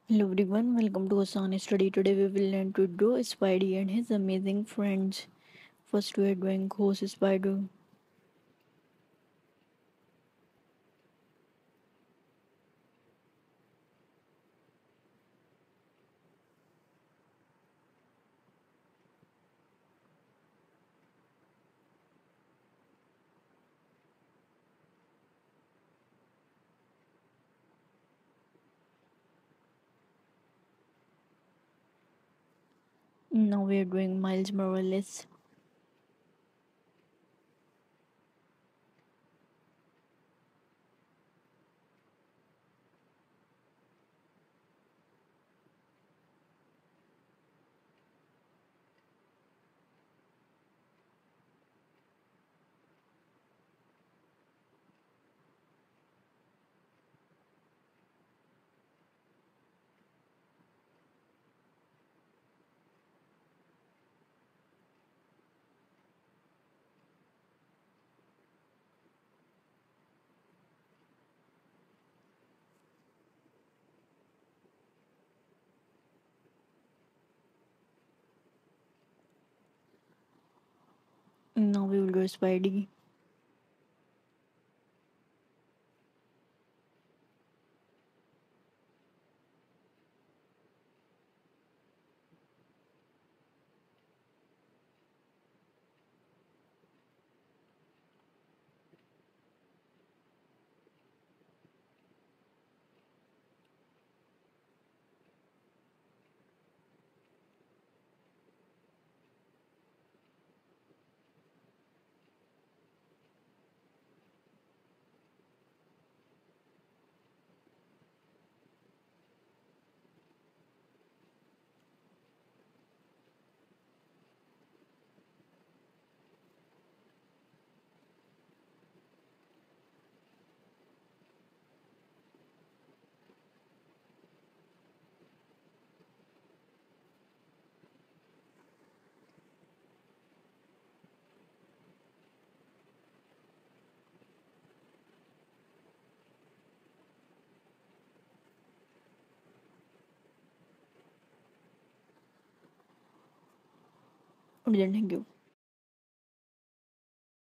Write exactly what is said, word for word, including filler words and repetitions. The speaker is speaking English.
Hello everyone, welcome to Asan Study. Today we will learn to draw Spidey and his amazing friends. First we are drawing Ghost Spider. Now we are doing Miles Morales. Now we will draw Spidey. Okay, then thank you.